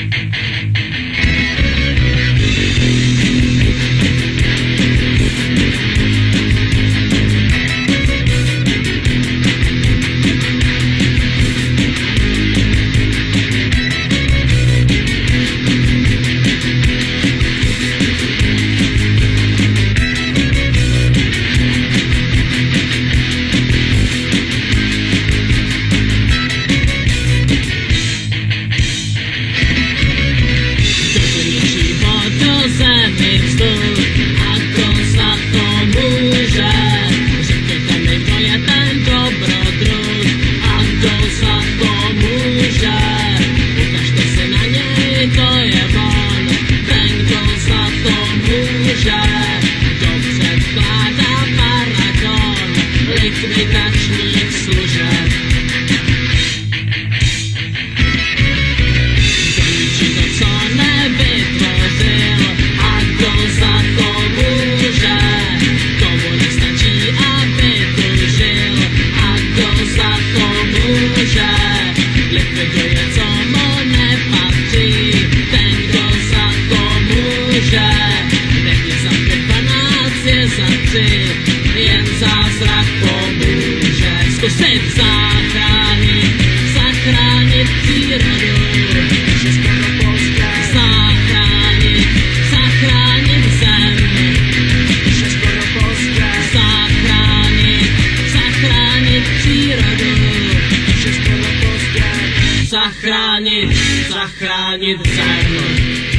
Likvidačních služeb. Zničí to, co nevytvořil, a kdo za to může? Komu nestačí, aby tu žil, a kdo za to může? Likviduje, co mu nepatří, ten, kdo za to může. Nechně za 12 je za 3, jen zázrak pomůže. Zkusit zachránit přírodu, zachránit zem, zachránit přírodu, zachránit zem.